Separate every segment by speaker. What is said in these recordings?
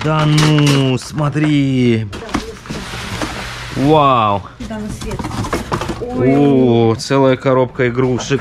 Speaker 1: Да ну, смотри. Вау.
Speaker 2: Да, на свет.
Speaker 1: О, целая коробка игрушек.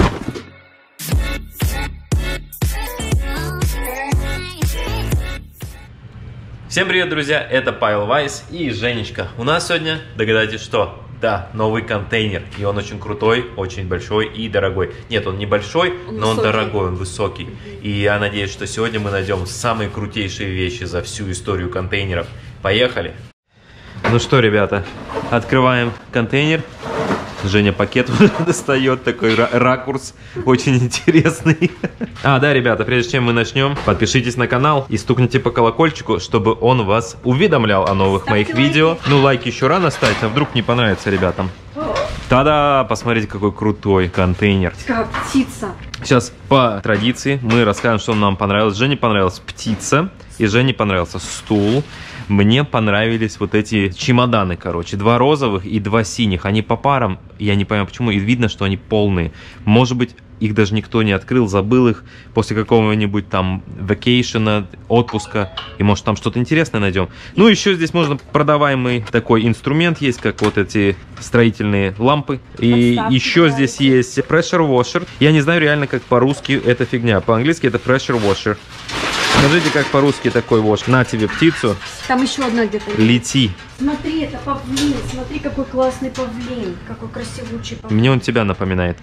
Speaker 1: Всем привет, друзья! Это Павел Вайс и Женечка. У нас сегодня, догадайтесь, что? Да, новый контейнер. И он очень крутой, очень большой и дорогой. Нет, он небольшой, но он дорогой, он высокий. И я надеюсь, что сегодня мы найдем самые крутейшие вещи за всю историю контейнеров. Поехали! Ну что, ребята, открываем контейнер. Женя пакет достает, такой ракурс очень интересный. А, да, ребята, прежде чем мы начнем, подпишитесь на канал и стукните по колокольчику, чтобы он вас уведомлял о новых моих видео. Ну, лайк еще рано ставить, а вдруг не понравится ребятам. Та-да! Посмотрите, какой крутой контейнер.
Speaker 2: Как птица.
Speaker 1: Сейчас по традиции мы расскажем, что нам понравилось. Жене понравилась птица, и Жене понравился стул. Мне понравились вот эти чемоданы, короче. 2 розовых и 2 синих. Они по парам, я не понимаю почему, и видно, что они полные. Может быть, их даже никто не открыл, забыл их после какого-нибудь там вакейшена, отпуска. И может там что-то интересное найдем. Ну, еще здесь можно продаваемый такой инструмент есть, как вот эти строительные лампы. И еще здесь есть pressure washer. Я не знаю реально, как по-русски эта фигня. По-английски это pressure washer. Скажите, как по-русски такой вош? На тебе птицу.
Speaker 2: Там еще одна где-то.
Speaker 1: Лети.
Speaker 2: Смотри, это павлин. Смотри, какой классный павлин. Какой красивучий павлин.
Speaker 1: Мне он тебя напоминает.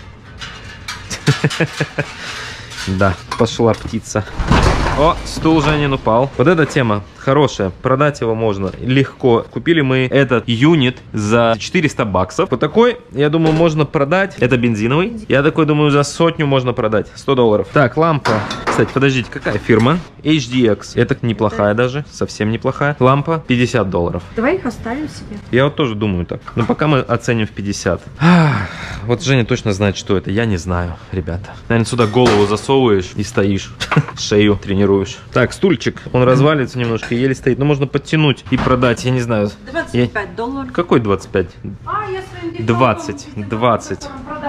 Speaker 1: Да, пошла птица. О, стул Женин упал. Вот эта тема хорошая. Продать его можно легко. Купили мы этот юнит за 400 баксов. Вот такой, я думаю, можно продать. Это бензиновый. Я такой думаю, за 100 можно продать. 100 долларов. Так, лампа. Кстати, подождите, какая фирма? HDX. Это неплохая даже. Совсем неплохая. Лампа 50 долларов.
Speaker 2: Давай их оставим себе.
Speaker 1: Я вот тоже думаю так. Но пока мы оценим в 50. Вот Женя точно знает, что это. Я не знаю, ребята. Наверное, сюда голову засовываешь и стоишь. Шею тренируешь. Так, стульчик. Он развалится немножко, еле стоит. Но можно подтянуть и продать. Я не знаю.
Speaker 2: 25 долларов.
Speaker 1: Какой 25?
Speaker 2: А, я своим
Speaker 1: 20.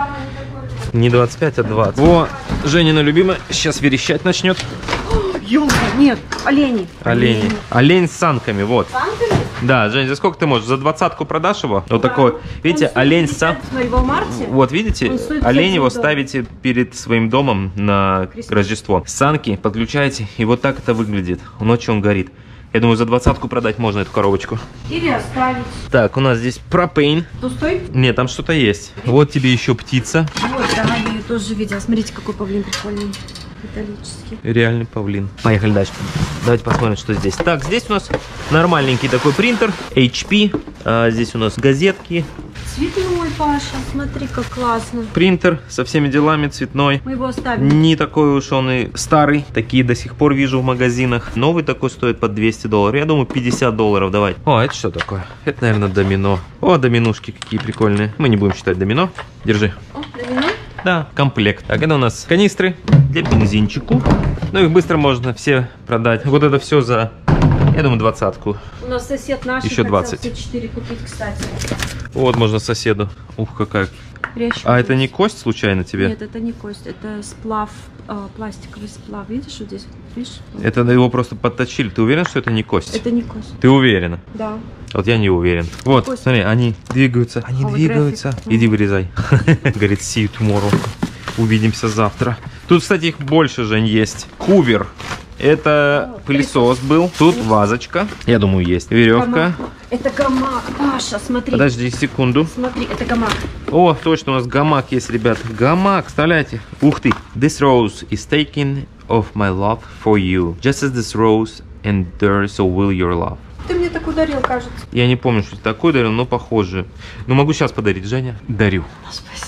Speaker 1: Не 25, а 20. Во, Женина любимая. Сейчас верещать начнет.
Speaker 2: Ёлка, нет, олени.
Speaker 1: Олени. Олень с санками, вот.
Speaker 2: Санками?
Speaker 1: Да, Жень, за сколько ты можешь? За 20-ку продашь его? Вот такой, видите, олень с санками. Вот, видите, олень его ставите перед своим домом на Рождество. Санки подключаете, и вот так это выглядит. Ночью он горит. Я думаю, за 20-ку продать можно эту коробочку.
Speaker 2: Или оставить.
Speaker 1: Так, у нас здесь пропейн.
Speaker 2: Пустой?
Speaker 1: Нет, там что-то есть. Вот тебе еще птица.
Speaker 2: Вот, да, я ее тоже видела. Смотрите, какой павлин прикольный. Металлический.
Speaker 1: Реальный павлин. Поехали дальше. Давайте посмотрим, что здесь. Так, здесь у нас нормальненький такой принтер. HP. Здесь у нас газетки.
Speaker 2: Цветной, Паша. Смотри, как классно.
Speaker 1: Принтер со всеми делами, цветной.
Speaker 2: Мы его оставим.
Speaker 1: Не такой уж он и старый. Такие до сих пор вижу в магазинах. Новый такой стоит под 200 долларов. Я думаю, 50 долларов давай. О, это что такое? Это, наверное, домино. О, доминушки какие прикольные. Мы не будем считать домино. Держи.
Speaker 2: О, домино?
Speaker 1: Да, комплект. Так, это у нас канистры для бензинчику. Ну, их быстро можно все продать. Вот это все за, я думаю, 20-ку.
Speaker 2: У нас сосед наш
Speaker 1: еще 20.
Speaker 2: 4 купить, кстати.
Speaker 1: Вот, можно соседу. Ух, какая.
Speaker 2: Прящу.
Speaker 1: Это не кость случайно тебе?
Speaker 2: Нет, это не кость, это сплав, пластиковый сплав. Видишь, вот здесь? Видишь?
Speaker 1: Это его просто подточили. Ты уверен, что это не кость?
Speaker 2: Это не кость.
Speaker 1: Ты уверена?
Speaker 2: Да.
Speaker 1: Вот я не уверен. Вот,
Speaker 2: кость.
Speaker 1: Смотри, они двигаются. Они двигаются. Иди вырезай. Говорит, see you tomorrow. Увидимся завтра. Тут, кстати, их больше, Жень, есть. Хувер. Это пылесос был. Тут вазочка. Я думаю, есть. Веревка.
Speaker 2: Это гамак. Паша, смотри.
Speaker 1: Подожди секунду.
Speaker 2: Смотри, это гамак.
Speaker 1: О, точно, у нас гамак есть, ребят. Гамак, представляете? Ух ты. This rose is taken of my love for you. Just as this rose endures, so will your love.
Speaker 2: Ты мне так ударил, кажется.
Speaker 1: Я не помню, что такое дарил, но похоже. Ну, могу сейчас подарить, Женя. Дарю.
Speaker 2: Спасибо.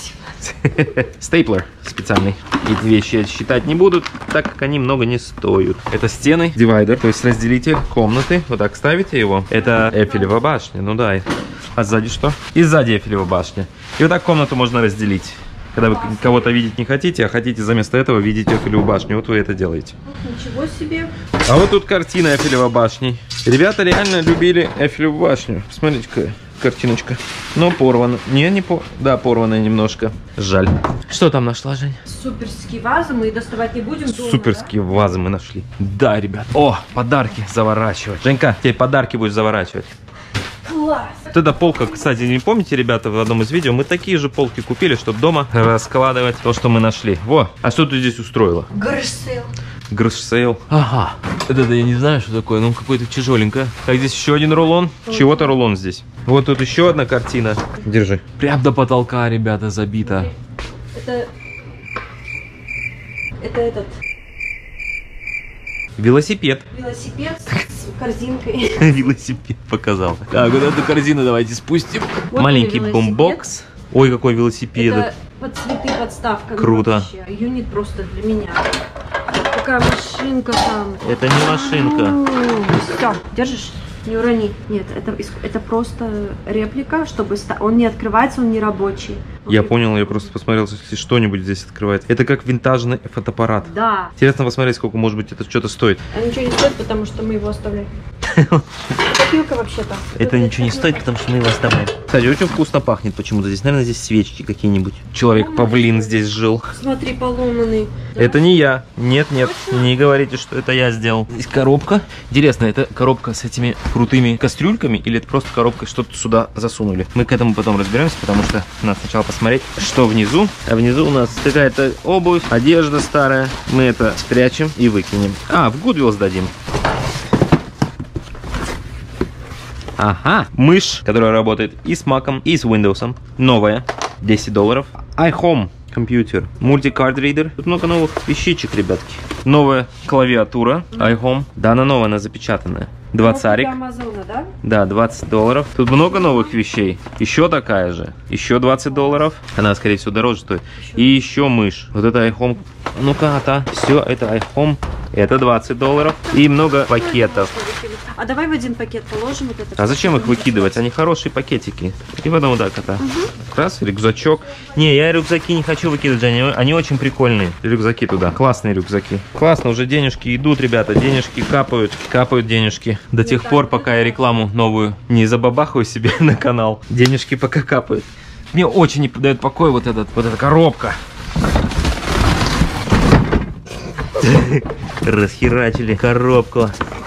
Speaker 1: Стейплер специальный. Эти вещи я считать не буду, так как они много не стоят. Это стены, дивайдер, то есть разделитель комнаты. Вот так ставите его. Это Эйфелева башня, ну да. А сзади что? И сзади Эйфелева башня. И вот так комнату можно разделить. Когда вы кого-то видеть не хотите, а хотите заместо этого видеть Эйфелеву башню, вот вы это делаете.
Speaker 2: Ничего себе.
Speaker 1: А вот тут картина Эйфелевой башни. Ребята реально любили Эйфелеву башню. Смотрите-ка. картиночка. Но порвана. Да, порванная немножко. Жаль. Что там нашла, Жень?
Speaker 2: Суперские вазы мы доставать не будем дома,
Speaker 1: Суперские вазы мы нашли. Да, ребят. О, подарки заворачивать. Женька, тебе подарки будешь заворачивать.
Speaker 2: Класс!
Speaker 1: Вот эта полка, кстати, не помните, ребята, в одном из видео мы такие же полки купили, чтобы дома раскладывать то, что мы нашли. Во, а что ты здесь устроила?
Speaker 2: Гараж-сейл.
Speaker 1: Гараж-сейл. Ага. Это я не знаю, что такое, ну какое-то тяжеленькое. Так, здесь еще один рулон. Чего-то рулон здесь. Вот тут еще одна картина. Держи. Прям до потолка, ребята, забито.
Speaker 2: Это этот
Speaker 1: Велосипед.
Speaker 2: велосипед с корзинкой.
Speaker 1: Велосипед показал. Так, вот эту корзину давайте спустим.
Speaker 2: Вот
Speaker 1: маленький
Speaker 2: велосипед.
Speaker 1: бомбокс. Ой, какой велосипед.
Speaker 2: Это под цветы подставка.
Speaker 1: Круто.
Speaker 2: Юнит просто для меня. Какая машинка там.
Speaker 1: Это не машинка.
Speaker 2: Все, держишь? Не урони. Нет, это просто реплика, чтобы он не открывается, он не рабочий.
Speaker 1: Я понял, я просто посмотрел, если что-нибудь здесь открывается. Это как винтажный фотоаппарат.
Speaker 2: Да.
Speaker 1: Интересно посмотреть, сколько, может быть, это что-то стоит.
Speaker 2: А ничего не стоит, потому что мы его оставляем. Копилка вообще-то.
Speaker 1: Это ничего не стоит, потому что мы его оставляем. Кстати, очень вкусно пахнет почему-то здесь. Наверное, здесь свечки какие-нибудь. Человек-павлин здесь жил.
Speaker 2: Смотри, поломанный.
Speaker 1: Это не я. Нет, не говорите, что это я сделал. Здесь коробка. Интересно, это коробка с этими крутыми кастрюльками или это просто коробка, что-то сюда засунули? Мы к этому потом разберемся, потому что надо сначала посмотреть, что внизу. А внизу у нас какая-то обувь, одежда старая. Мы это спрячем и выкинем. А, в Goodwill сдадим. Ага, мышь, которая работает и с Mac'ом, и с Windows. Новая, $10. iHome компьютер, мультикард ридер. Тут много новых вещичек, ребятки. Новая клавиатура iHome. Да, она новая, она запечатанная. 2 царик.
Speaker 2: Амазона, да?
Speaker 1: Да, $20. Тут много новых вещей. Еще такая же. Еще $20. Она, скорее всего, дороже стоит. И еще мышь. Вот это iHome. Ну-ка, все, это iHome. Это $20. И много пакетов.
Speaker 2: А давай в один пакет положим вот это.
Speaker 1: А зачем их выкидывать? Они хорошие пакетики. И потом вот так это. Раз, рюкзачок. Не, я рюкзаки не хочу выкидывать, Женя. Они очень прикольные. Рюкзаки туда. Классные рюкзаки. Классно, уже денежки идут, ребята. Денежки капают. Капают денежки. До тех пор, пока я рекламу новую не забабахаю себе на канал. Денежки пока капают. Мне очень не дает покоя вот эта коробка. Расхерачили коробку.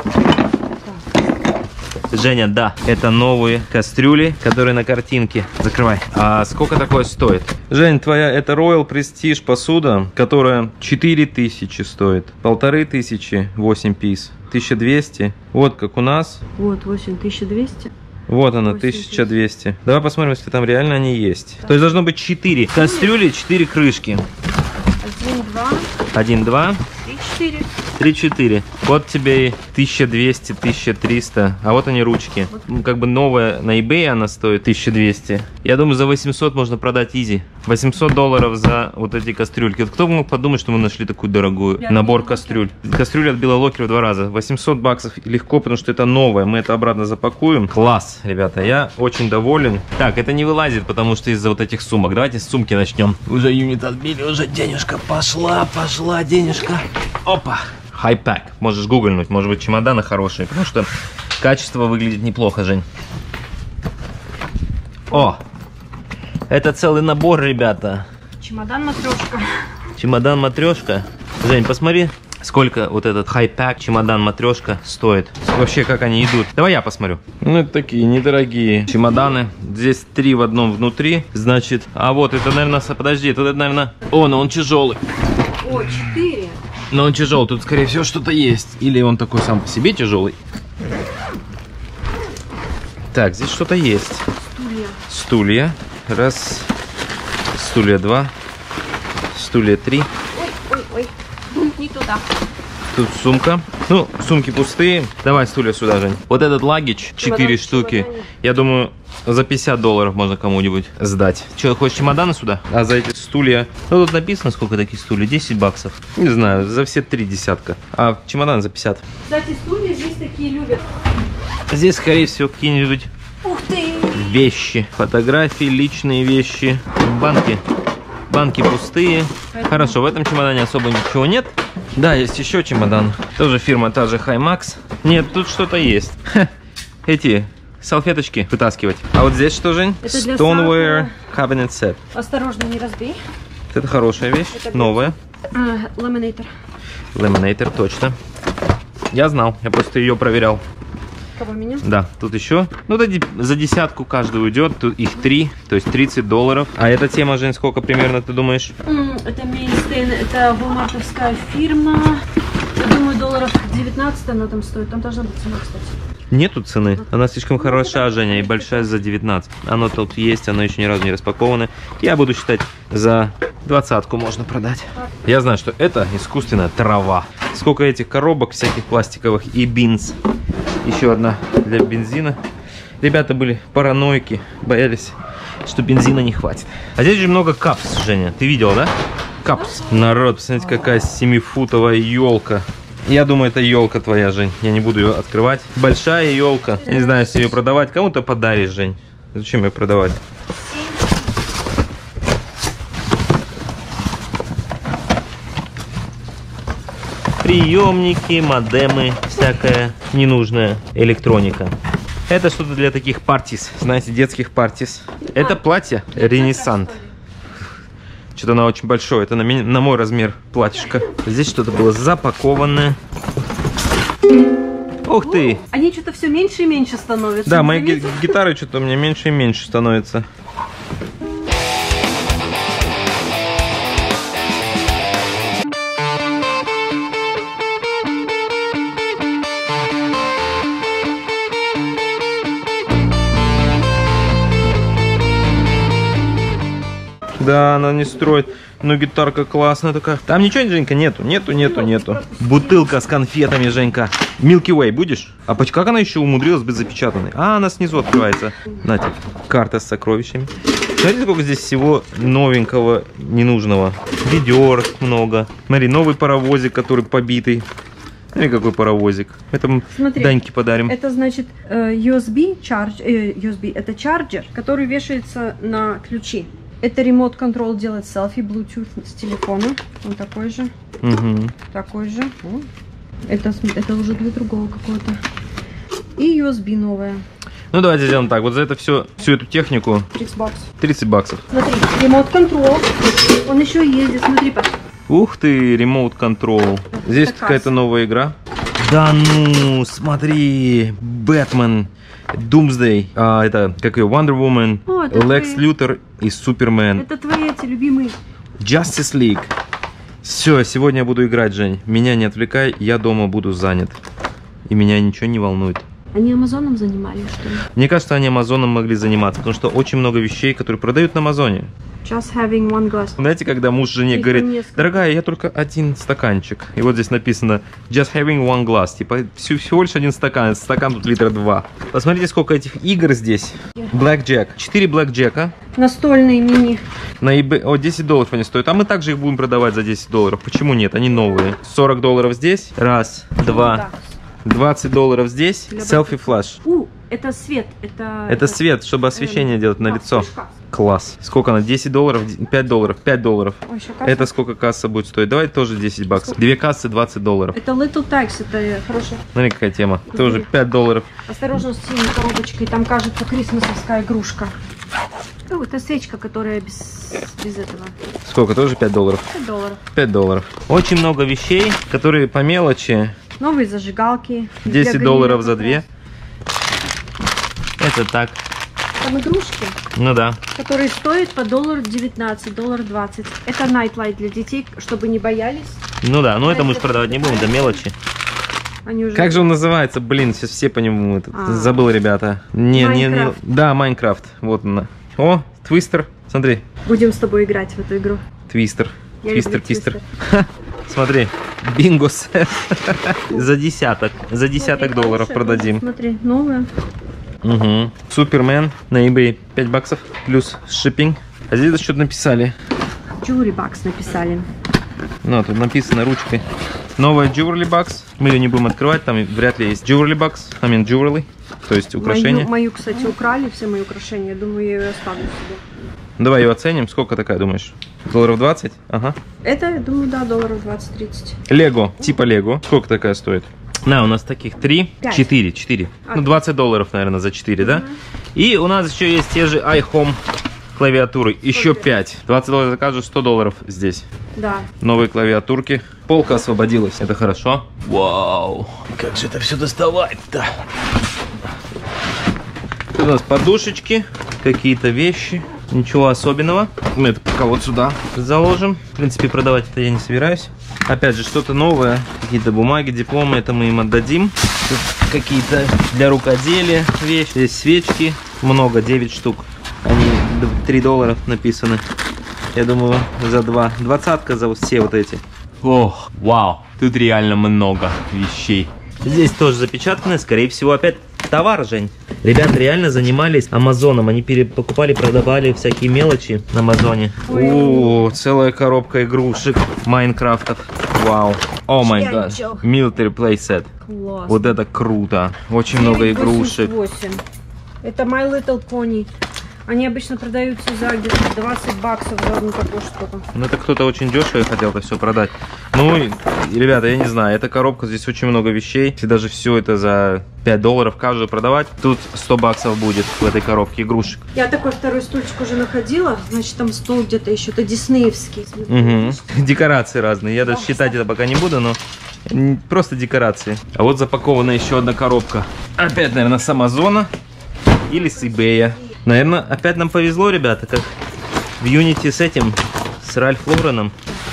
Speaker 1: Женя, да, это новые кастрюли, которые на картинке. Закрывай. А сколько такое стоит? Жень, твоя это Royal Prestige посуда, которая 4000 стоит. 1500, 8 пис. 1200. Вот как у нас.
Speaker 2: Вот, 8200.
Speaker 1: Вот она, 1200. Давай посмотрим, если там реально они есть. То есть должно быть 4 кастрюли, 4 крышки. 1, 2.
Speaker 2: 3, 4.
Speaker 1: 3-4. Вот тебе и 1200, 1300. А вот они ручки. Как бы новая на eBay она стоит 1200. Я думаю, за 800 можно продать изи. $800 за вот эти кастрюльки. Вот кто мог подумать, что мы нашли такую дорогую набор кастрюль. Кастрюля от Белолокер в 2 раза. 800 баксов легко, потому что это новое. Мы это обратно запакуем. Класс, ребята, я очень доволен. Так, это не вылазит, потому что из-за вот этих сумок. Давайте с сумки начнем. Уже юнит отбили, уже денежка пошла денежка. Опа. Hi-Pack. Можешь гуглить, может быть, чемоданы хорошие, потому что качество выглядит неплохо, Жень. О! Это целый набор, ребята.
Speaker 2: Чемодан-матрешка.
Speaker 1: Чемодан-матрешка. Жень, посмотри, сколько вот этот Hi-Pack чемодан-матрешка стоит. Вообще, как они идут. Давай я посмотрю. Ну, это такие недорогие чемоданы. Здесь 3 в одном внутри. Значит, а вот это, наверное, подожди, это, наверное... О, но он тяжелый.
Speaker 2: О, 4.
Speaker 1: Но он тяжелый, тут, скорее всего, что-то есть. Или он такой сам по себе тяжелый. Так, здесь что-то есть. Стулья. Раз. Стулья 2. Стулья 3.
Speaker 2: Ой. Не туда.
Speaker 1: Тут сумка. Ну, сумки пустые. Давай стулья сюда, Жень. Вот этот лагич, 4 штуки. Я думаю, за $50 можно кому-нибудь сдать. Че, хочешь чемоданы сюда? А за эти стулья... Ну, тут написано, сколько таких стульев. 10 баксов. Не знаю, за все 3 десятка. А чемодан за 50.
Speaker 2: Кстати, стулья здесь такие любят.
Speaker 1: Здесь, скорее всего, какие-нибудь...
Speaker 2: Ух ты!
Speaker 1: Вещи. Фотографии, личные вещи. Банки. Банки пустые. Хорошо, в этом чемодане особо ничего нет. Да, есть еще чемодан. Тоже фирма та же Himax. Нет, тут что-то есть. Эти салфеточки вытаскивать. А вот здесь что, Жень?
Speaker 2: Это для
Speaker 1: Stoneware Cabinet Set.
Speaker 2: Осторожно, не разбей.
Speaker 1: Это хорошая вещь,
Speaker 2: Это
Speaker 1: новая.
Speaker 2: Ламинатор.
Speaker 1: Laminator, точно. Я знал, я просто ее проверял.
Speaker 2: Кого меня?
Speaker 1: Да, тут еще. Ну, за десятку каждый уйдет. Тут их 3, то есть $30. А эта тема, Жень, сколько примерно, ты думаешь?
Speaker 2: Это Mainstain, это walmartовская фирма. Я думаю, долларов 19 она там стоит. Там должна быть цена, кстати.
Speaker 1: Нету цены. Она слишком хорошая, Женя, и большая за 19. Оно тут есть, оно еще ни разу не распаковано. Я буду считать, за 20-ку можно продать. Я знаю, что это искусственная трава. Сколько этих коробок всяких пластиковых и бинз. Еще одна для бензина. Ребята были параноики, боялись, что бензина не хватит. А здесь же много капс, Женя. Ты видел, да? Капс. Народ, посмотрите, какая 7-футовая елка. Я думаю, это елка твоя, Жень. Я не буду ее открывать. Большая елка. Не знаю, если ее продавать. Кому-то подаришь, Жень. Зачем ее продавать? Приемники, модемы, всякая ненужная электроника. Это что-то для таких партис, знаете, детских партис. Это платье Ренессанс. Что-то оно очень большое, это на мой размер платьишко. Здесь что-то было запакованное. Ух ты!
Speaker 2: Они что-то все меньше и меньше становятся.
Speaker 1: Да, мои гитары что-то у меня меньше и меньше становятся. Да, она не строит. Но гитарка классная такая. Там ничего, Женька, нету. Бутылка с конфетами, Женька. Milky Way будешь? А как она еще умудрилась быть запечатанной? А, она снизу открывается. Знаете, карта с сокровищами. Смотрите, сколько здесь всего новенького, ненужного. Ведерок много. Смотри, новый паровозик, который побитый. Смотри, какой паровозик. Это
Speaker 2: смотри,
Speaker 1: Даньке подарим.
Speaker 2: Это значит USB, это чарджер, который вешается на ключи. Это ремонт контрол делает селфи, Bluetooth с телефона. Он такой же.
Speaker 1: Угу.
Speaker 2: Такой же. Это уже для другого какого-то. И USB новая.
Speaker 1: Ну давайте сделаем так. Вот за это всю эту технику
Speaker 2: 30 баксов.
Speaker 1: 30 баксов.
Speaker 2: Смотри, ремонт контрол. Он еще ездит, смотри, Паш.
Speaker 1: Ух ты, ремоут контрол. Здесь какая-то новая игра. Да ну, смотри, Бэтмен, Doomsday, это как ее, Wonder Woman, Lex Luthor и Супермен.
Speaker 2: Это твои эти любимые.
Speaker 1: Justice League. Все, сегодня я буду играть, Жень. Меня не отвлекай, я дома буду занят. И меня ничего не волнует.
Speaker 2: Они Амазоном занимались, что ли?
Speaker 1: Мне кажется, они Амазоном могли заниматься, потому что очень много вещей, которые продают на Амазоне.
Speaker 2: Just having one glass.
Speaker 1: Знаете, когда муж жене говорит: дорогая, я только один стаканчик. И вот здесь написано just having one glass. Типа всего лишь один стакан. Стакан тут литра 2. Посмотрите, сколько этих игр здесь. Blackjack. 4 Blackjack'а.
Speaker 2: Настольные мини.
Speaker 1: На eBay. О, $10 они стоят. А мы также их будем продавать за $10. Почему нет? Они новые. $40 здесь. Раз, два. $20 здесь. Селфи флаш.
Speaker 2: Это свет.
Speaker 1: Это свет, чтобы освещение делать на лицо. Класс. Сколько она? $10? $5? $5.
Speaker 2: Ой,
Speaker 1: это сколько касса будет стоить? Давай тоже 10 баксов. Две кассы $20.
Speaker 2: Это Little Tax, это хорошая.
Speaker 1: Смотри, какая тема. Тоже $5.
Speaker 2: Осторожно с синей коробочкой, там кажется крисмасовская игрушка. Ну, это свечка, которая без этого.
Speaker 1: Сколько? Тоже $5?
Speaker 2: $5.
Speaker 1: $5. Очень много вещей, которые по мелочи.
Speaker 2: Новые зажигалки.
Speaker 1: $10 за 2. Это так.
Speaker 2: Там игрушки.
Speaker 1: Ну да.
Speaker 2: Которые стоят по $19, $20. Это Nightlight для детей, чтобы не боялись.
Speaker 1: Ну да, но это мы продавать не будем, это мелочи.
Speaker 2: Они уже...
Speaker 1: Как же он называется? Блин, сейчас все по нему забыл, ребята. Не. Да, Майнкрафт. Вот она. О, Твистер. Смотри.
Speaker 2: Будем с тобой играть в эту игру.
Speaker 1: Твистер. Твистер. Смотри, бинго за десяток. За десяток долларов продадим.
Speaker 2: Смотри, новая.
Speaker 1: Угу. Супермен на eBay $5 плюс шиппинг. А здесь что-то написали.
Speaker 2: Jewelry Box написали.
Speaker 1: Ну, тут написано ручкой. Новая Jewelry Box. Мы ее не будем открывать, там вряд ли есть Jewelry Box. Jewelry, то есть украшения.
Speaker 2: Мою, кстати, украли, все мои украшения. Я думаю, я ее оставлю себе.
Speaker 1: Давай ее оценим. Сколько такая, думаешь? $20? Ага.
Speaker 2: Это, я думаю, да, $20-30.
Speaker 1: Лего, типа Лего. Сколько такая стоит? На, у нас таких 3, 4. Ну, $20, наверное, за 4, да? И у нас еще есть те же iHome клавиатуры. Еще 5. $20 закажу, $100 здесь.
Speaker 2: Да.
Speaker 1: Новые клавиатурки. Полка освободилась. Это хорошо. Вау. Как же это все доставать-то? Тут у нас подушечки, какие-то вещи. Ничего особенного. Мы это пока вот сюда заложим. В принципе, продавать это я не собираюсь. Опять же, что-то новое. Какие-то бумаги, дипломы. Это мы им отдадим. Тут какие-то для рукоделия вещи. Здесь свечки. Много, 9 штук. Они $3 написаны. Я думаю, за 2. 20-ка за все вот эти. Ох, вау. Тут реально много вещей. Здесь тоже запечатанное. Скорее всего, опять товар, Жень. Ребята реально занимались Амазоном. Они покупали, продавали всякие мелочи на Амазоне. О, целая коробка игрушек Майнкрафтов. Вау. О май гад. Military Playset.
Speaker 2: Класс.
Speaker 1: Вот это круто. Очень много игрушек.
Speaker 2: 88. Это My Little Pony. Они обычно продаются за где-то $20 за одну такую штуку.
Speaker 1: Ну, это кто-то очень дешево хотел это все продать. Ну, и, ребята, я не знаю, эта коробка, здесь очень много вещей. Если даже все это за $5 каждую продавать, тут $100 будет в этой коробке игрушек.
Speaker 2: Я такой второй стульчик уже находила. Значит, там стол где-то еще. Это диснеевский.
Speaker 1: Угу. Декорации разные. Я даже считать это пока не буду, но просто декорации. А вот запакована еще одна коробка. Опять, наверное, с Амазона или с eBay. Наверное, опять нам повезло, ребята, как в Unity с этим, с Ральф Лореном.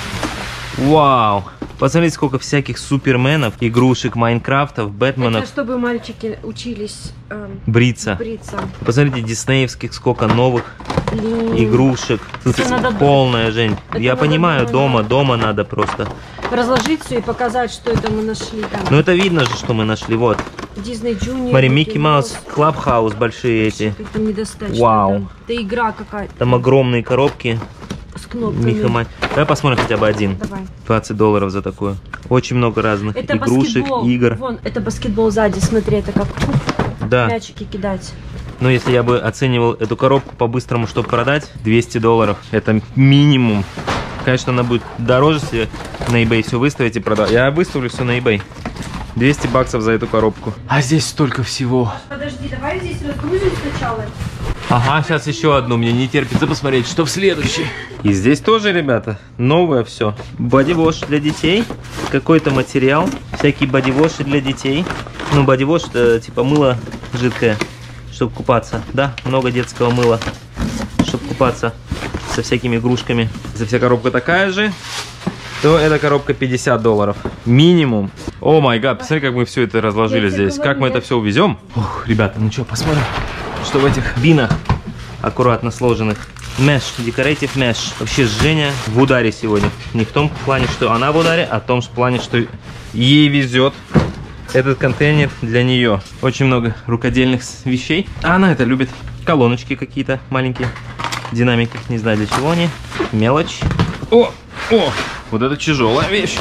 Speaker 1: Вау! Посмотрите, сколько всяких суперменов, игрушек, Майнкрафтов, Бэтменов.
Speaker 2: Это чтобы мальчики учились
Speaker 1: бриться. Посмотрите, диснеевских сколько новых игрушек. Тут полная, Жень. Я понимаю, дома надо просто
Speaker 2: разложить все и показать, что это мы нашли. Там.
Speaker 1: Ну это видно же, что мы нашли, вот.
Speaker 2: Disney Junior.
Speaker 1: Смотри, Микки Маус, Клабхаус большие эти.
Speaker 2: Это не достать.
Speaker 1: Вау.
Speaker 2: Это игра какая-то.
Speaker 1: Там огромные коробки.
Speaker 2: С кнопками.
Speaker 1: Давай посмотрим хотя бы один.
Speaker 2: Давай.
Speaker 1: $20 за такую. Очень много разных
Speaker 2: это
Speaker 1: игрушек,
Speaker 2: баскетбол.
Speaker 1: игр.
Speaker 2: Вон, это баскетбол сзади, смотри, это как
Speaker 1: да.
Speaker 2: Мячики кидать.
Speaker 1: Но если я бы оценивал эту коробку по-быстрому, чтобы продать, $200. Это минимум. Конечно, она будет дороже, если на eBay все выставить и продать. Я выставлю все на eBay. $200 за эту коробку. А здесь столько всего.
Speaker 2: Подожди, давай здесь разгрузим сначала.
Speaker 1: Ага, сейчас еще одну. Мне не терпится посмотреть, что в следующей. И здесь тоже, ребята, новое все. Бодивош для детей. Какой-то материал. Всякие бодивоши для детей. Ну, бодивош это типа мыло жидкое, чтобы купаться. Да, много детского мыла, чтобы купаться со всякими игрушками. Если вся коробка такая же, то эта коробка $50. Минимум. О май гад, посмотри, как мы все это разложили здесь. Как мы это все увезем. Ух, ребята, ну что, посмотрим, что в этих бинах аккуратно сложенных. Mesh, Decorative Mesh. Вообще Женя в ударе сегодня. Не в том плане, что она в ударе, а в том плане, что ей везет этот контейнер для нее. Очень много рукодельных вещей. А она это любит. Колоночки какие-то маленькие. В динамиках, не знаю для чего они. Мелочь. О! Вот это тяжелая вещь.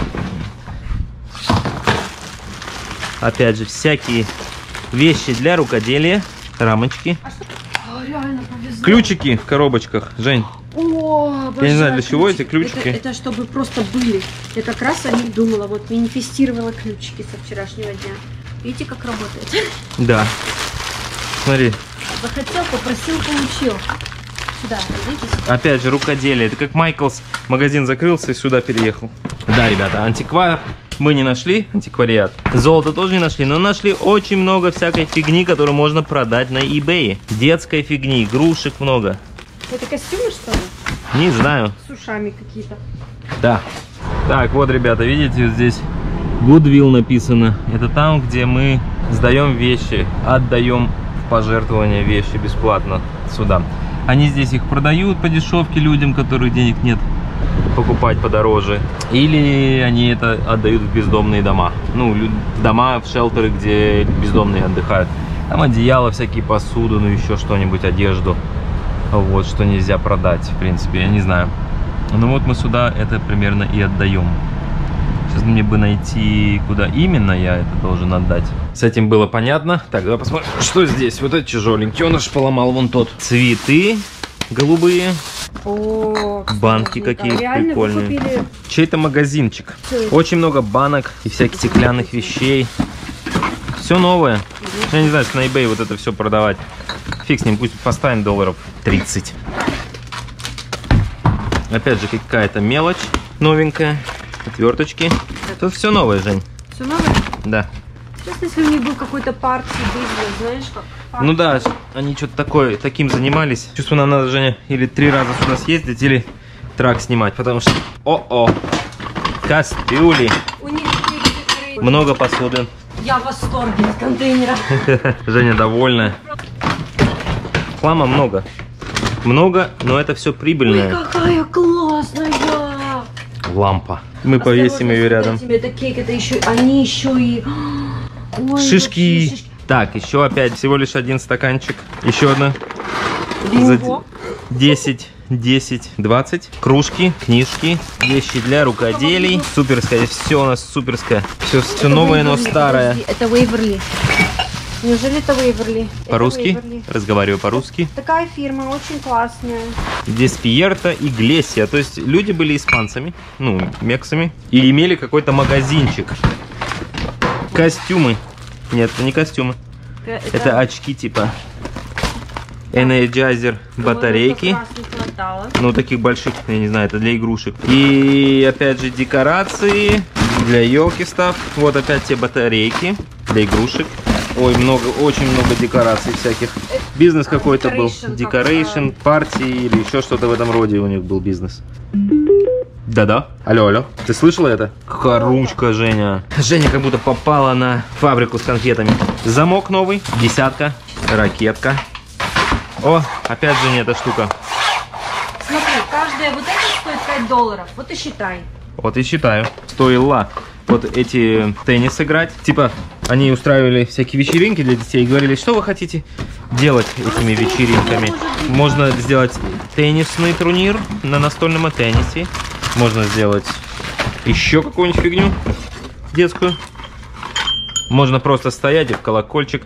Speaker 1: Опять же, всякие вещи для рукоделия. Рамочки.
Speaker 2: Реально повезло.
Speaker 1: Ключики в коробочках. Жень.
Speaker 2: О,
Speaker 1: я не знаю, для чего эти ключики.
Speaker 2: Это чтобы просто были. Я как раз о них думала. Вот манифестировала ключики со вчерашнего дня. Видите, как работает? Да. Смотри. Захотел, попросил, получил. Сюда, видите?
Speaker 1: Опять же, рукоделие. Это как Майклс магазин закрылся и сюда переехал. Да, ребята, антиквар мы не нашли, антиквариат. Золото тоже не нашли, но нашли очень много всякой фигни, которую можно продать на eBay. Детской фигни, игрушек много.
Speaker 2: Это костюмы, что ли?
Speaker 1: Не знаю.
Speaker 2: С ушами какие-то.
Speaker 1: Да. Так, вот, ребята, видите, здесь Goodwill написано. Это там, где мы сдаем вещи, отдаем в пожертвование вещи бесплатно сюда. Они здесь их продают по дешевке людям, которых денег нет, покупать подороже. Или они это отдают в бездомные дома. Ну, дома, в шелтеры, где бездомные отдыхают. Там одеяло, всякие посуду, ну еще что-нибудь, одежду. Вот, что нельзя продать, в принципе, я не знаю. Ну вот мы сюда это примерно и отдаем. Сейчас мне бы найти, куда именно я это должен отдать. С этим было понятно. Так, давай посмотрим, что здесь. Вот этот тяжеленький, он аж поломал вон тот. Цветы. голубые.
Speaker 2: О,
Speaker 1: банки какие прикольные. Чей-то магазинчик. Очень много банок и всяких стеклянных вещей. Все новое. Я не знаю, что на eBay вот это все продавать. Фиг с ним, пусть поставим долларов 30. Опять же какая-то мелочь новенькая. Отверточки. Тут все новое, Жень.
Speaker 2: Все новое?
Speaker 1: Да.
Speaker 2: Сейчас, если у них был какой-то партий бизнес, знаешь, как партий.
Speaker 1: Ну да, они что-то таким занимались. Чувствую, нам надо, Женя, или 3 раза сюда съездить, или трак снимать, потому что... О-о! Кастрюли!
Speaker 2: У них
Speaker 1: много посуды.
Speaker 2: Я в восторге от контейнера.
Speaker 1: Женя довольна. Хлама много. Много, но это все прибыльное.
Speaker 2: Ой, какая классная!
Speaker 1: Лампа. Мы повесим ее рядом.
Speaker 2: Это кейк, это еще, они еще и... Ой,
Speaker 1: шишки. Так, еще опять всего лишь один стаканчик. Еще одна.
Speaker 2: Бинго.
Speaker 1: 10, 20. Кружки, книжки, вещи для рукоделий. Суперская, все у нас суперское. Все новое, но старое.
Speaker 2: Подожди, это Waverly. Неужели это Waverly?
Speaker 1: По-русски? Разговариваю по-русски.
Speaker 2: Такая фирма, очень классная.
Speaker 1: Деспиерто и Глесия. То есть люди были испанцами, ну, мексами, и имели какой-то магазинчик. Костюмы. Нет, это не костюмы. Это очки типа. Energizer батарейки. Ну, таких больших, я не знаю, это для игрушек. И опять же декорации для елки-став. Вот опять те батарейки для игрушек. Ой, очень много декораций всяких. Бизнес какой-то был. Декорейшн, партии или еще что-то в этом роде у них был бизнес. Да-да. Алло, алло. Ты слышала это? Харумчка, Женя. Женя как будто попала на фабрику с конфетами. Замок новый, 10, ракетка. О, опять же не эта штука.
Speaker 2: Смотри, каждая вот эта стоит $5. Вот и считай.
Speaker 1: Вот и считаю. Стоило вот эти теннис играть. Типа, они устраивали всякие вечеринки для детей и говорили, что вы хотите делать этими вечеринками. Можно сделать теннисный турнир на настольном теннисе. Можно сделать еще какую-нибудь фигню детскую. Можно просто стоять и в колокольчик.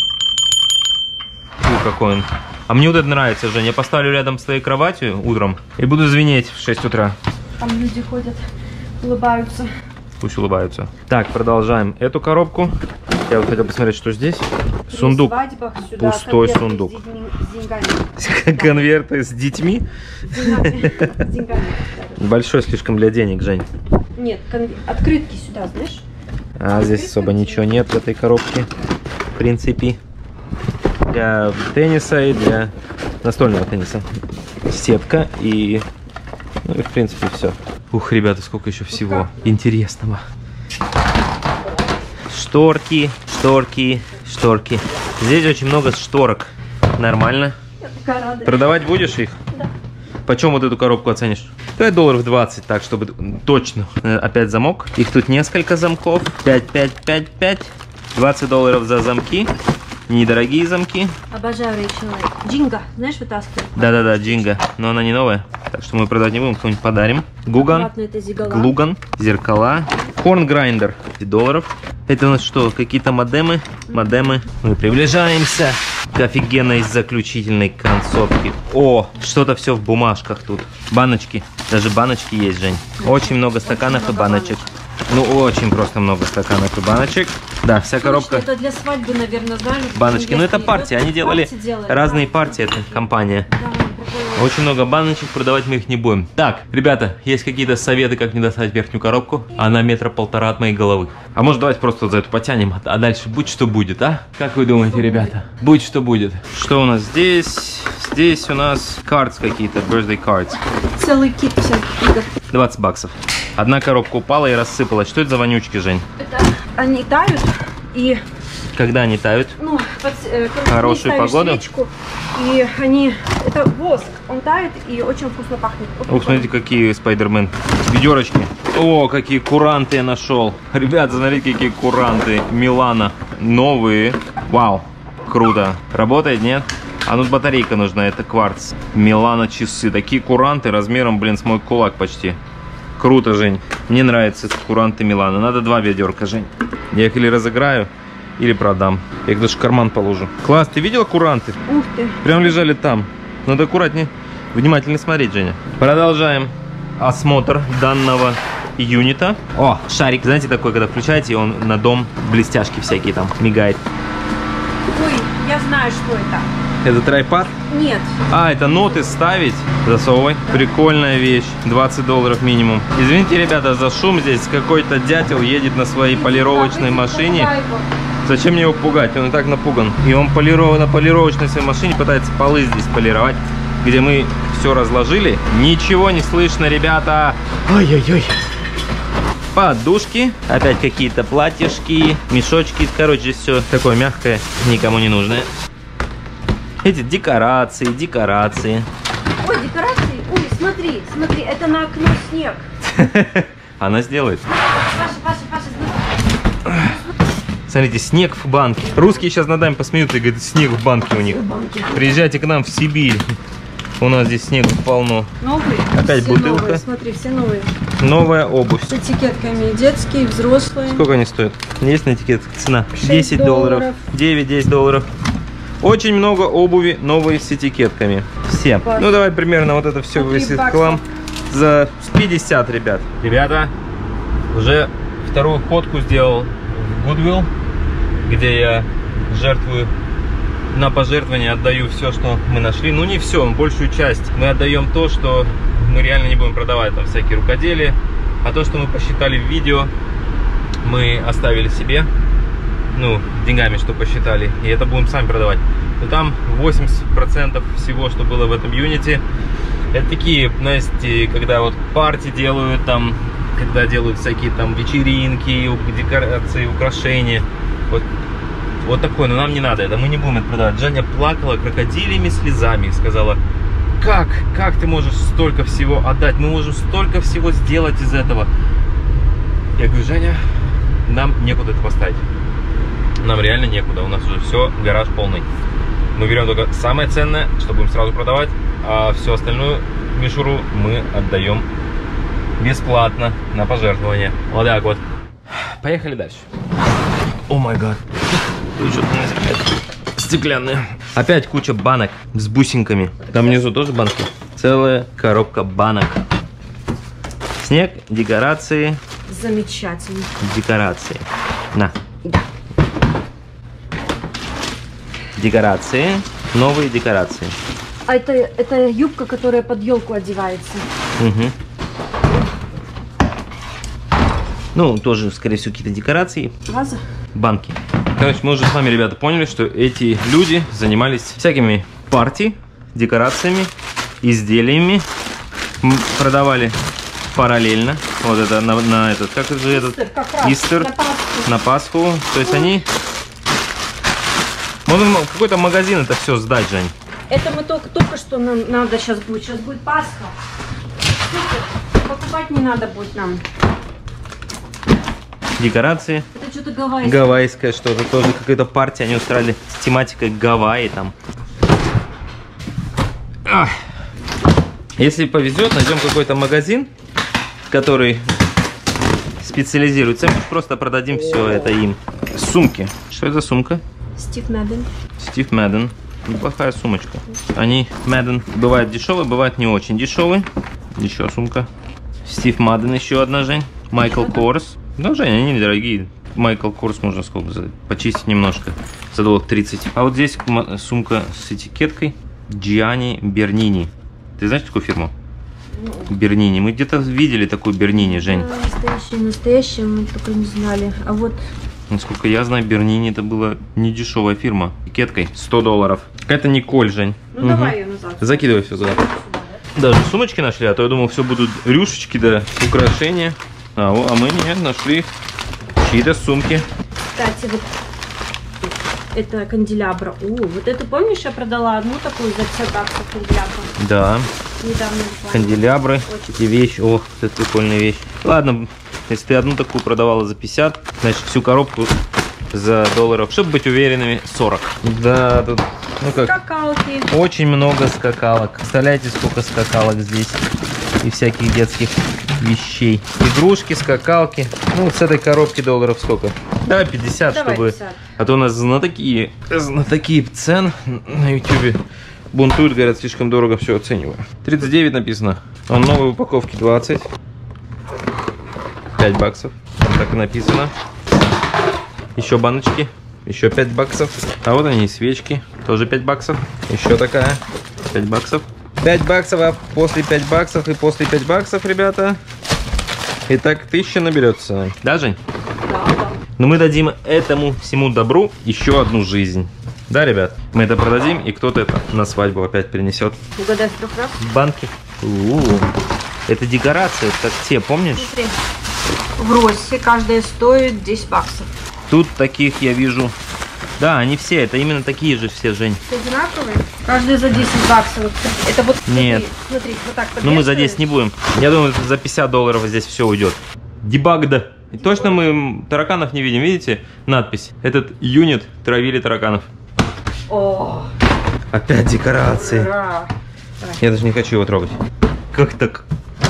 Speaker 1: Какой он. А мне вот это нравится, Жень. Я поставлю рядом с твоей кроватью утром и буду звенеть в 6 утра.
Speaker 2: Там люди ходят, улыбаются.
Speaker 1: Пусть улыбаются. Так, продолжаем эту коробку. Я вот хотел посмотреть, что здесь. Сундук.
Speaker 2: Сюда,
Speaker 1: пустой сундук.
Speaker 2: С деньгами.
Speaker 1: Конверты с детьми.
Speaker 2: С деньгами.
Speaker 1: Большой слишком для денег, Жень.
Speaker 2: Нет, открытки сюда, знаешь?
Speaker 1: А здесь особо ничего нет в этой коробке. В принципе. Для тенниса и для настольного тенниса. Сетка и... Ну и в принципе все. Ух, ребята, сколько еще всего интересного. Шторки, шторки, шторки. Здесь очень много шторок. Нормально. Продавать будешь их?
Speaker 2: Да.
Speaker 1: Почем вот эту коробку оценишь? Давай $20, так, чтобы точно. Опять замок. Их тут несколько замков. 5, 5, 5, 5. $20 за замки. Недорогие замки.
Speaker 2: Обожаю Рэйчел. Джинга, знаешь, вытаскивать?
Speaker 1: Да-да-да, Джинга. Но она не новая. Так что мы продавать не будем, кому-нибудь подарим. Гуган. Глуган. Зеркала. Horn Grinder. $10. Это у нас что? Какие-то модемы? Модемы. Мы приближаемся к офигенной заключительной концовке. О, что-то все в бумажках тут. Баночки. Даже баночки есть, Жень. Очень много стаканов и баночек. Ну, очень просто много стаканов и баночек. Да, вся коробка.
Speaker 2: Это для свадьбы, наверное, знаешь?
Speaker 1: Баночки. Ну, это партия. Они делали разные партии, это компания. Очень много баночек, продавать мы их не будем. Так, ребята, есть какие-то советы, как не достать верхнюю коробку? Она 1,5 метра от моей головы. А может, давайте просто вот за эту потянем, а дальше будь что будет, а? Как вы думаете, ребята? Будь что будет. Что у нас здесь? Здесь у нас cards какие-то, birthday cards.
Speaker 2: Целый кит всяких.
Speaker 1: $20. Одна коробка упала и рассыпалась. Что это за вонючки, Жень?
Speaker 2: Это они тают и...
Speaker 1: Когда они тают?
Speaker 2: Ну,
Speaker 1: хорошую погоду.
Speaker 2: Свечку, и они... Это воск. Он тает и очень вкусно пахнет.
Speaker 1: Ух, смотрите, какие Спайдермен. Ведерочки. О, какие куранты я нашел. Ребята, смотрите, какие куранты. Милана. Новые. Вау. Круто. Работает, нет? А тут батарейка нужна. Это кварц. Милана часы. Такие куранты размером, блин, с мой кулак почти. Круто, Жень. Мне нравятся куранты Милана. Надо 2 ведерка, Жень. Я их или разыграю, или продам. Я их даже в карман положу. Класс, ты видела куранты?
Speaker 2: Ух ты.
Speaker 1: Прям лежали там. Надо аккуратнее. Внимательно смотреть, Женя. Продолжаем осмотр данного юнита. О, шарик, знаете, такой, когда включаете, и он на дом блестяшки всякие там мигает.
Speaker 2: Ой, я знаю, что это.
Speaker 1: Это трайпад?
Speaker 2: Нет.
Speaker 1: А, это ноты ставить. Засовывай. Прикольная вещь. $20 минимум. Извините, ребята, за шум здесь. Какой-то дятел едет на своей полировочной машине. Зачем мне его пугать? Он и так напуган. И он на полировочной своей машине пытается полы здесь полировать, где мы все разложили. Ничего не слышно, ребята. Ой-ой-ой. Подушки. Опять какие-то платьишки, мешочки. Короче, здесь все такое мягкое, никому не нужное. Эти декорации.
Speaker 2: Ой, декорации. Ой, смотри, это на окно снег.
Speaker 1: Она сделает.
Speaker 2: Паша, смотри.
Speaker 1: Смотрите, снег в банке. Русские сейчас над нами посмеются и говорят, снег в банке у них. Приезжайте к нам в Сибирь. У нас здесь снега полно.
Speaker 2: Новые?
Speaker 1: Опять
Speaker 2: все
Speaker 1: бутылка.
Speaker 2: Новые. Смотри, все новые.
Speaker 1: Новая обувь.
Speaker 2: С этикетками. Детские, взрослые.
Speaker 1: Сколько они стоят? Есть на этикетках цена?
Speaker 2: $6.
Speaker 1: $10. 9-10 долларов. Очень много обуви новые с этикетками. Все.
Speaker 2: Бакс.
Speaker 1: Ну давай примерно вот это все высит к вам за 50, ребят. Ребята, уже вторую ходку сделал в Goodwill, где я жертвую на пожертвование, отдаю все, что мы нашли. Ну не все, большую часть. Мы отдаем то, что мы реально не будем продавать, там всякие рукоделия. А то, что мы посчитали в видео, мы оставили себе. Ну, деньгами, что посчитали, и это будем сами продавать. Но там 80% всего, что было в этом юните, это такие, знаете, когда вот партии делают, там, когда делают всякие там вечеринки, декорации, украшения. Вот такое, но нам не надо это, мы не будем это продавать. Женя плакала крокодилями слезами и сказала, как ты можешь столько всего отдать? Мы можем столько всего сделать из этого. Я говорю, Женя, нам некуда это поставить. Нам реально некуда, у нас уже все, гараж полный. Мы берем только самое ценное, что будем сразу продавать, а всю остальную мишуру мы отдаем бесплатно на пожертвование. Вот так вот. Поехали дальше. О май гад. Стеклянные. Опять куча банок с бусинками. Там внизу тоже банки. Целая коробка банок. Снег, декорации.
Speaker 2: Замечательно.
Speaker 1: Декорации. На.
Speaker 2: Да.
Speaker 1: Декорации. Новые декорации.
Speaker 2: А это юбка, которая под елку одевается.
Speaker 1: Угу. Ну, тоже, скорее всего, какие-то декорации.
Speaker 2: Ваза?
Speaker 1: Банки. Короче, мы уже с вами, ребята, поняли, что эти люди занимались всякими парти, декорациями, изделиями. Продавали параллельно. Вот это на этот, как же этот? Истер. На Пасху. То есть они... Можно в какой-то магазин это все сдать, Жень.
Speaker 2: Это мы только что нам надо сейчас будет. Сейчас будет Пасха. Покупать не надо будет нам.
Speaker 1: Декорации.
Speaker 2: Это что-то гавайское.
Speaker 1: Гавайское что-то. Тоже какая-то партия. Они устраивали с тематикой Гавайи там. Ах. Если повезет, найдем какой-то магазин, который специализируется. Мы просто продадим все это им. Сумки. Что это за сумка?
Speaker 2: Стив Мэдден.
Speaker 1: Стив Мэдден. Неплохая сумочка. Они, Мэдден, бывают дешевые, бывают не очень дешевые. Еще сумка. Стив Мэдден, еще одна, Жень. Майкл Корс. Ну, Жень, они недорогие. Майкл Корс можно сколько? Почистить немножко. За $30. А вот здесь сумка с этикеткой Gianni Bernini. Ты знаешь такую фирму? Бернини. Мы где-то видели такую Бернини, Жень.
Speaker 2: Настоящая, мы только не знали. А вот...
Speaker 1: Насколько я знаю, Бернини это была не дешевая фирма. Этикеткой $100. Это Николь, Жень.
Speaker 2: Ну давай ее назад.
Speaker 1: Закидывай все туда. Даже сумочки нашли, а то я думал, все будут рюшечки, да, украшения. А мы не нашли чьи-то сумки.
Speaker 2: Кстати, вот это канделябра. Вот это, помнишь, я продала одну такую за 50 баксов канделябру?
Speaker 1: Да.
Speaker 2: Недавно.
Speaker 1: Канделябры, эти вещи. Ох, это прикольная вещь. Ладно, если ты одну такую продавала за 50, значит всю коробку за $, чтобы быть уверенными, 40. Да, тут, ну как,
Speaker 2: скакалки.
Speaker 1: Очень много скакалок. Представляете, сколько скакалок здесь и всяких детских вещей. Игрушки, скакалки. Ну, вот с этой коробки $, сколько? Давай 50,
Speaker 2: Давай
Speaker 1: чтобы...
Speaker 2: 50.
Speaker 1: А то у нас знатоки цен на YouTube. бунтуют, говорят, слишком дорого все оцениваю. 39 написано. Он новой упаковки 20. 5 баксов. Там так и написано. Еще баночки. Еще 5 баксов. А вот они, свечки. Тоже 5 баксов. Еще такая. 5 баксов. 5 баксов, а после 5 баксов и после 5 баксов, ребята. Итак, 1000 наберется. Да, Жень?
Speaker 2: Да.
Speaker 1: Но мы дадим этому всему добру еще одну жизнь. Да, ребят? Мы это продадим, и кто-то это на свадьбу опять принесет.
Speaker 2: Угадай в 3 раз.
Speaker 1: Банки. Это декорация, как те, помнишь?
Speaker 2: Смотри. В Россе каждая стоит 10 баксов.
Speaker 1: Тут таких я вижу. Да, они все, это именно такие же все, Жень.
Speaker 2: Одинаковые? Каждая за 10 баксов. Это вот,
Speaker 1: нет.
Speaker 2: Смотри, вот так.
Speaker 1: Ну мы за 10 не будем. Я думаю, за 50 долларов здесь все уйдет. Дебагда. И точно мы тараканов не видим, видите? Надпись. Этот юнит травили тараканов.
Speaker 2: О,
Speaker 1: опять декорации.
Speaker 2: ура.
Speaker 1: Я даже не хочу его трогать. Как так?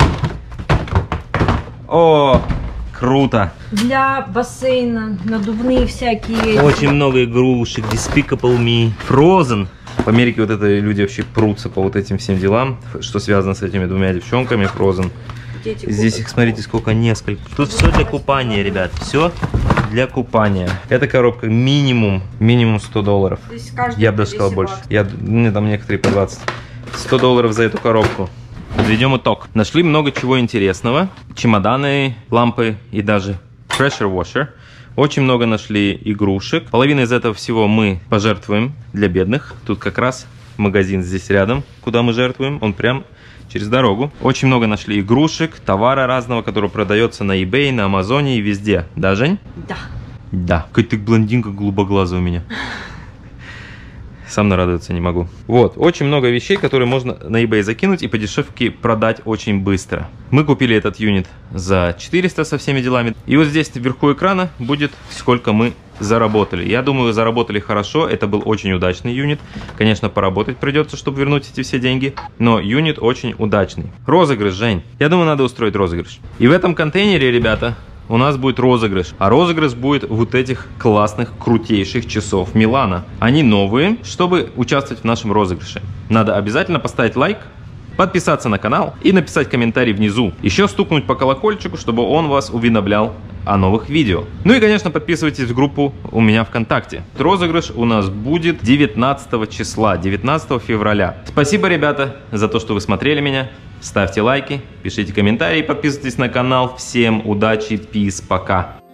Speaker 1: О, круто.
Speaker 2: Для бассейна надувные всякие.
Speaker 1: Очень много игрушек. Despicable Me. Frozen. В Америке вот это люди вообще прутся по вот этим всем делам, что связано с этими двумя девчонками. Frozen. Здесь их, смотрите, сколько, несколько. Тут все для купания, ребят. Все для купания. Эта коробка минимум 100 долларов. Я бы даже сказал больше. Там некоторые по 20. 100 долларов за эту коробку. Подведем итог. Нашли много чего интересного. Чемоданы, лампы и даже pressure washer. Очень много нашли игрушек. Половину из этого всего мы пожертвуем для бедных. Тут как раз магазин здесь рядом, куда мы жертвуем. Он прям через дорогу. Очень много нашли игрушек, товара разного, который продается на eBay, на Амазоне и везде. Да, Жень?
Speaker 2: Да.
Speaker 1: Да. Какая ты блондинка голубоглазая у меня. Сам нарадоваться не могу. Вот, очень много вещей, которые можно на eBay закинуть и по дешевке продать очень быстро. Мы купили этот юнит за 400 со всеми делами. И вот здесь вверху экрана будет, сколько мы заработали. Я думаю, заработали хорошо. Это был очень удачный юнит. Конечно, поработать придется, чтобы вернуть эти все деньги. Но юнит очень удачный. Розыгрыш, Жень. Я думаю, надо устроить розыгрыш. И в этом контейнере, ребята, у нас будет розыгрыш. А розыгрыш будет вот этих классных, крутейших часов Милана. Они новые, чтобы участвовать в нашем розыгрыше. Надо обязательно поставить лайк, подписаться на канал и написать комментарий внизу. Еще стукнуть по колокольчику, чтобы он вас уведомлял о новых видео. Ну и, конечно, подписывайтесь в группу у меня ВКонтакте. Розыгрыш у нас будет 19 числа, 19 февраля. Спасибо, ребята, за то, что вы смотрели меня. Ставьте лайки, пишите комментарии, подписывайтесь на канал. Всем удачи, пиз, пока.